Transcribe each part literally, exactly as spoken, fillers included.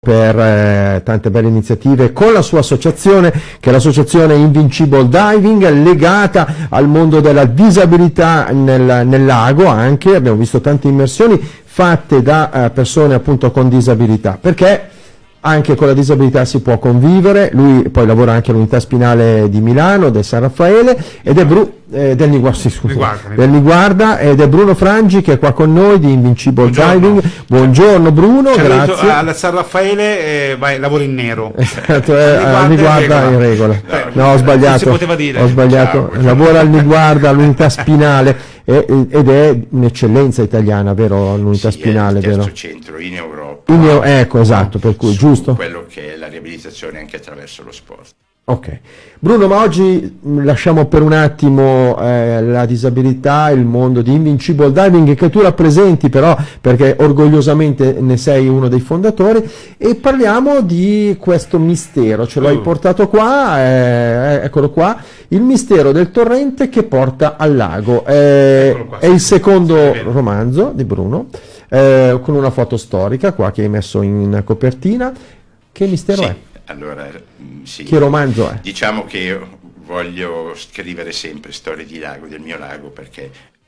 per eh, tante belle iniziative con la sua associazione, che è l'associazione Invincible Diving, legata al mondo della disabilità nel, nel lago. Anche abbiamo visto tante immersioni fatte da eh, persone appunto con disabilità, perché anche con la disabilità si può convivere. Lui poi lavora anche all'unità spinale di Milano, del San Raffaele, ed è Bru eh, del, Niguarda, sì, scusa, Niguarda, del Niguarda, ed è Bruno Frangi che è qua con noi di Invincible Buongiorno. Diving. Buongiorno Bruno, cioè, grazie. Al San Raffaele eh, vai, lavoro in nero. Esatto, eh, al Niguarda in regola. No, no, ho sbagliato. Si poteva dire. Ho sbagliato. Ciao, lavora al Niguarda, all'unità spinale. Ed è un'eccellenza italiana, vero? L'unità sì, spinale, è il terzo vero? centro in Europa, in, ecco, esatto, per cui giusto quello che è la riabilitazione anche attraverso lo sport. Ok, Bruno, ma oggi lasciamo per un attimo eh, la disabilità, il mondo di Invincible Diving che tu rappresenti, però, perché orgogliosamente ne sei uno dei fondatori, e parliamo di questo mistero. Ce l'hai uh. portato qua, eh, eccolo qua, il mistero del torrente che porta al lago. Eh, qua, è sì, il secondo sì, romanzo di Bruno, eh, con una foto storica qua che hai messo in copertina. Che mistero sì. è? Allora, sì, che romanzo è? Diciamo che voglio scrivere sempre storie di lago, del mio lago, perché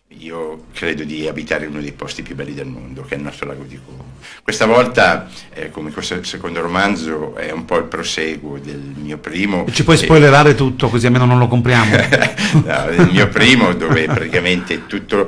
io credo di abitare in uno dei posti più belli del mondo, che è il nostro lago di Como. Questa volta, eh, come questo secondo romanzo, è un po' il proseguo del mio primo. Ci puoi spoilerare e... tutto, così almeno non lo compriamo. No, il mio primo, dove praticamente tutto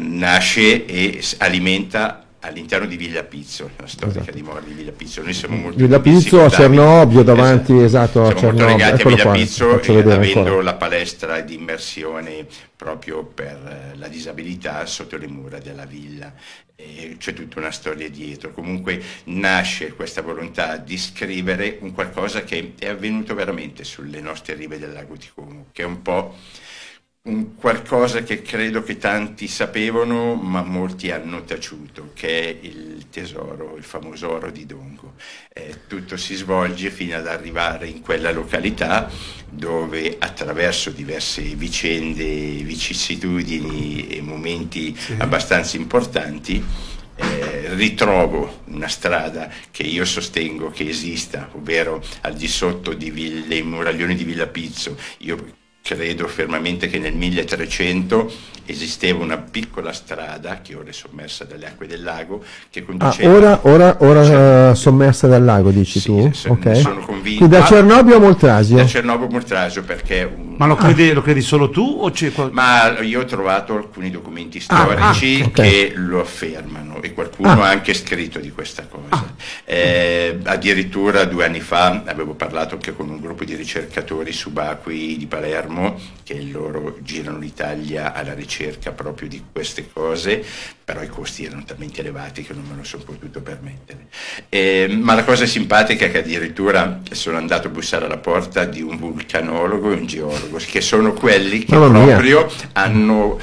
nasce e alimenta all'interno di Villa Pizzo, la storica esatto. dimora di Villa Pizzo. Noi siamo molto Villa Pizzo a Cernobbio, davanti, esatto, esatto, siamo a molto legati a Villa qua, Pizzo, e avendo ancora. la palestra di immersione proprio per la disabilità sotto le mura della villa. C'è tutta una storia dietro. Comunque nasce questa volontà di scrivere un qualcosa che è avvenuto veramente sulle nostre rive del lago di Como, che è un po' un qualcosa che credo che tanti sapevano ma molti hanno taciuto, che è il tesoro, il famoso oro di Dongo. Eh, tutto si svolge fino ad arrivare in quella località dove, attraverso diverse vicende, vicissitudini e momenti sì. abbastanza importanti, eh, ritrovo una strada che io sostengo che esista, ovvero al di sotto dei muraglioni di Villa Pizzo. Io credo fermamente che nel milletrecento esisteva una piccola strada che ora è sommersa dalle acque del lago, che conduceva... Ah, ora, ora, ora cioè, sommersa dal lago, dici sì, tu? Sono, okay. sono convinto. Quindi da Cernobbio a Moltrasio? Da Cernobbio a Moltrasio, perché... Un... Ma lo credi, ah. lo credi solo tu? O c'è qual... Ma io ho trovato alcuni documenti storici ah, ah, okay. che lo affermano, e qualcuno ah. ha anche scritto di questa cosa. Ah. Eh, addirittura due anni fa avevo parlato anche con un gruppo di ricercatori subacquei di Palermo, che loro girano l'Italia alla ricerca proprio di queste cose, però i costi erano talmente elevati che non me lo sono potuto permettere. Eh, ma la cosa simpatica è che addirittura sono andato a bussare alla porta di un vulcanologo e un geologo, che sono quelli che oh, proprio mia. hanno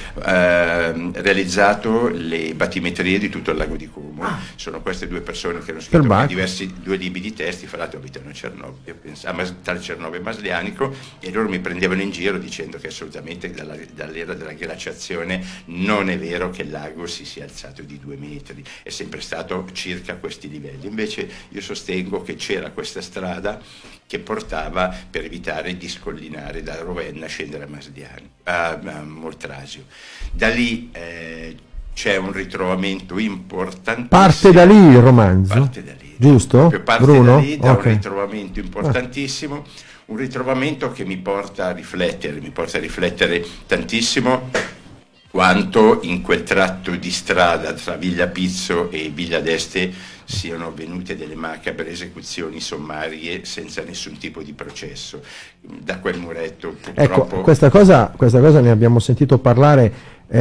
eh, realizzato le battimetrie di tutto il lago di Como. Ah. Sono queste due persone che hanno scritto diversi due libri di testi, fra l'altro abitano a Cernobbio, tra Cernobbio e Maslianico, e loro mi prendevano in giro dicendo che assolutamente dall'era della glaciazione non è vero che il lago si sia alzato di due metri, è sempre stato circa questi livelli. Invece io sostengo che c'era questa strada che portava, per evitare di scollinare da Ravenna, a scendere a Masliani, a, a Moltrasio. Da lì eh, c'è un ritrovamento importantissimo. Parte da lì il romanzo? Parte da lì. Giusto? Parte Bruno? da lì, da okay. un ritrovamento importantissimo. Ah. Un ritrovamento che mi porta a riflettere, mi porta a riflettere tantissimo quanto in quel tratto di strada tra Villa Pizzo e Villa d'Este siano avvenute delle macabre esecuzioni sommarie senza nessun tipo di processo. Da quel muretto purtroppo... Ecco, questa cosa, questa cosa ne abbiamo sentito parlare. È,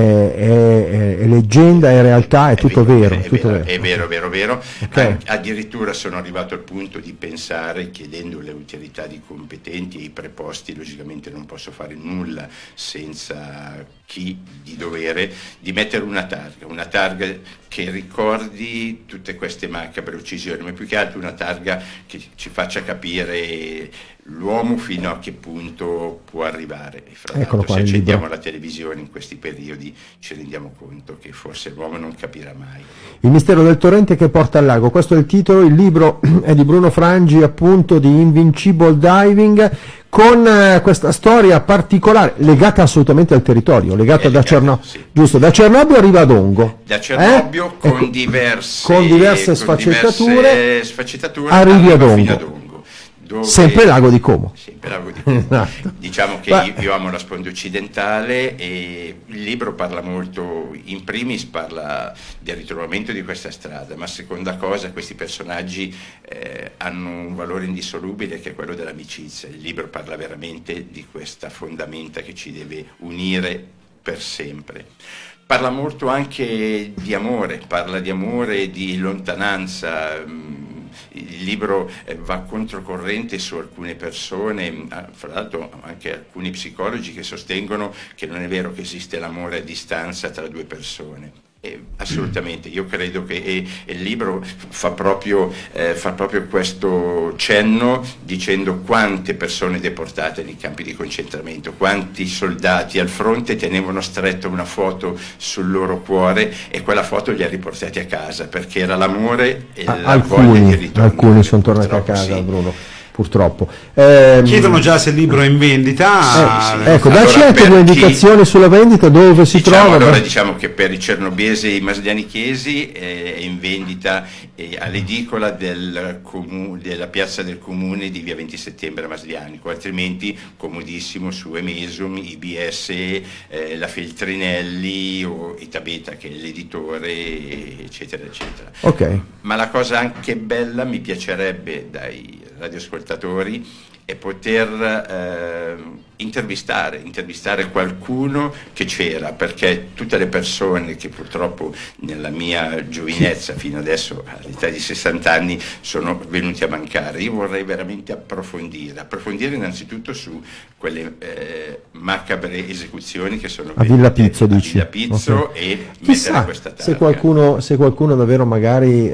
è, è leggenda, è realtà, è, è tutto vero, vero, è, tutto vero, vero. È vero, vero, vero. Okay. Addirittura sono arrivato al punto di pensare, chiedendo le autorità di competenti e i preposti, logicamente non posso fare nulla senza chi di dovere, di mettere una targa, una targa che ricordi tutte queste macabre uccisioni, ma più che altro una targa che ci faccia capire l'uomo fino a che punto può arrivare. E fra Eccolo l'altro, qua, se il accendiamo libro. la televisione in questi periodi ci rendiamo conto che forse l'uomo non capirà mai. Il mistero del torrente che porta al lago, questo è il titolo, il libro è di Bruno Frangi, appunto, di Invincible Diving, con eh, questa storia particolare, legata assolutamente al territorio, legata È da legata, Cernobbio, sì. giusto, da Cernobbio arriva ad Ongo. Da Cernobbio Eh? con, Ecco, diverse, con diverse con sfaccettature, diverse sfaccettature arrivi ad arriva fino Ongo. ad Ongo, dove- Sempre Lago di Como. Sempre Lago di Como. Esatto. Diciamo che Ma- io, io amo la sponda occidentale e il libro parla molto, in primis parla del ritrovamento di questa strada, ma seconda cosa questi personaggi eh, hanno un valore indissolubile che è quello dell'amicizia. Il libro parla veramente di questa fondamenta che ci deve unire per sempre. Parla molto anche di amore, parla di amore e di lontananza. Il libro va controcorrente su alcune persone, fra l'altro anche alcuni psicologi che sostengono che non è vero che esiste l'amore a distanza tra due persone. Eh, assolutamente, io credo che e, e il libro fa proprio, eh, fa proprio questo cenno dicendo quante persone deportate nei campi di concentramento, quanti soldati al fronte tenevano stretta una foto sul loro cuore e quella foto li ha riportati a casa perché era l'amore e A- la voglia di alcuni, ritornare. alcuni sono tornati a Purtroppo casa, sì. Bruno, purtroppo. Ehm, Chiedono già se il libro è in vendita. Sì, sì. Ecco, Allora, dacci anche per due chi- indicazioni sulla vendita, dove si Diciamo, trova. allora beh. diciamo che per i cernobiesi e i maslianichesi eh, è in vendita eh, all'edicola del comu- della piazza del comune di via venti settembre a Maslianico, altrimenti comodissimo su Emesum, I B S, eh, la Feltrinelli o Itabeta che è l'editore, eccetera eccetera. Ok. Ma la cosa anche bella, mi piacerebbe dai radioascoltatori, è poter eh, intervistare, intervistare qualcuno che c'era, perché tutte le persone che purtroppo nella mia giovinezza fino adesso all'età di sessanta anni sono venuti a mancare. Io vorrei veramente approfondire, approfondire innanzitutto su quelle eh, macabre esecuzioni che sono A Villa avvenute Pizzo, a dici? Villa Pizzo Ok. e mettere Chissà questa targa. se qualcuno, se qualcuno davvero magari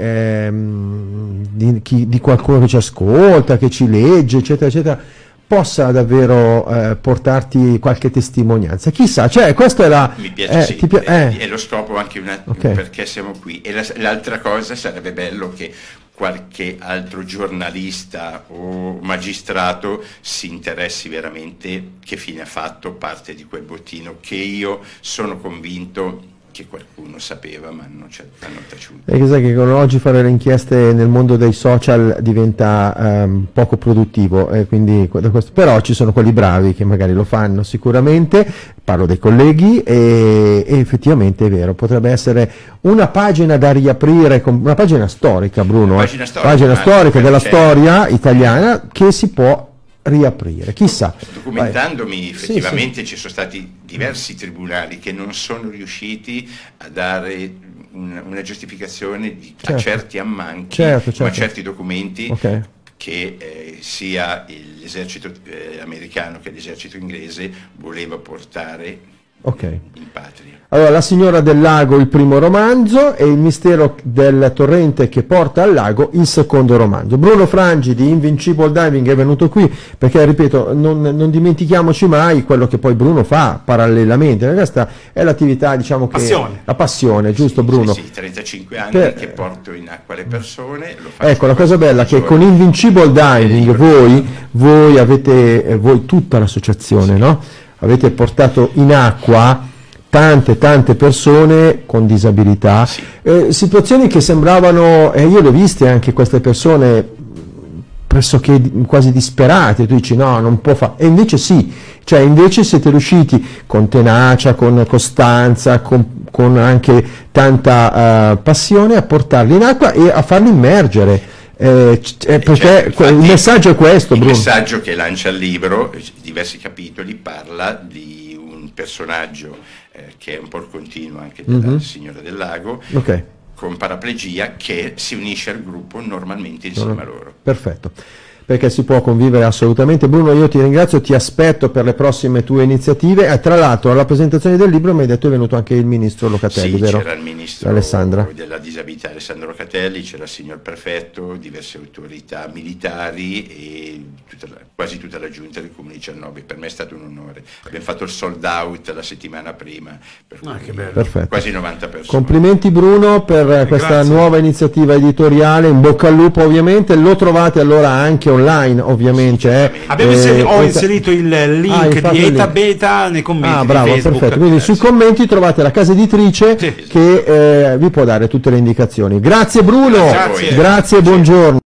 ehm, di, chi- di qualcuno che ci ascolta, che ci legge, eccetera, eccetera, possa davvero eh, portarti qualche testimonianza. Chissà, cioè, questo è la... Mi piace, eh, sì, ti pi- eh. è lo scopo anche una, Ok. perché siamo qui. E la- l'altra cosa sarebbe bello che qualche altro giornalista o magistrato si interessi veramente che fine ha fatto parte di quel bottino che io sono convinto che qualcuno sapeva ma non ci hanno taciuto. E che sai che con oggi fare le inchieste nel mondo dei social diventa ehm, poco produttivo, e quindi da questo, però ci sono quelli bravi che magari lo fanno sicuramente, parlo dei colleghi, e, e effettivamente è vero, potrebbe essere una pagina da riaprire, con- una pagina storica, Bruno, Una eh, pagina storica, pagina ma storica quello della c'è. storia italiana che si può riaprire, chissà. Documentandomi, Vai. effettivamente Sì, ci sono stati diversi tribunali che non sono riusciti a dare un- una giustificazione di- a Certo. certi ammanchi, Certo, o a certo. certi documenti Ok. che eh, sia l'esercito eh, americano che l'esercito inglese voleva portare Ok. in patria. Allora, La signora del lago, il primo romanzo, e Il mistero del torrente che porta al lago, il secondo romanzo. Bruno Frangi di Invincible Diving è venuto qui perché, ripeto, non, non dimentichiamoci mai quello che poi Bruno fa parallelamente. Questa è l'attività, diciamo che... Passione. La passione, giusto Sì, Bruno? Sì, sì, trentacinque anni Per- che porto in acqua le persone. Lo faccio Ecco, la cosa tutti i bella è che giorni. con Invincible Diving Libero. voi, voi avete, eh, voi tutta l'associazione, no? Avete portato in acqua tante tante persone con disabilità, Sì. eh, situazioni che sembravano, e io le ho viste anche queste persone mh, pressoché di- quasi disperate, tu dici no, non può fare, e invece sì, cioè invece siete riusciti con tenacia, con costanza, con, con anche tanta eh, passione a portarli in acqua e a farli immergere, eh, c- eh, perché Certo, que- il infatti, messaggio è questo, il Bruno. messaggio che lancia il libro, eh, diversi capitoli, parla di un personaggio eh, che è un po' il continuo anche della Mhm. Signora del Lago, Ok. con paraplegia, che si unisce al gruppo normalmente insieme a loro. Perfetto. perché si può convivere assolutamente. Bruno, io ti ringrazio, ti aspetto per le prossime tue iniziative. E tra l'altro alla presentazione del libro mi hai detto è venuto anche il ministro Locatelli, sì, vero? C'era il ministro Alessandra. della disabilità Alessandro Locatelli, c'era il signor prefetto, diverse autorità militari e tutta la, quasi tutta la giunta del Comune di Cernobbio. Per me è stato un onore. Abbiamo fatto il sold out la settimana prima, per Ah, cui che bello. Perfetto. quasi novanta persone. Complimenti Bruno per questa Grazie. nuova iniziativa editoriale, in bocca al lupo ovviamente, lo trovate allora anche online ovviamente. Eh. Abbiamo Eh, inseri- ho questa- inserito il link Ah, hai fatto di il Eta link. Beta nei commenti Ah, bravo, di Facebook. perfetto. Quindi Eh, sui sì. commenti trovate la casa editrice Sì. che eh, vi può dare tutte le indicazioni. Grazie Bruno, Grazie a voi. grazie e buongiorno.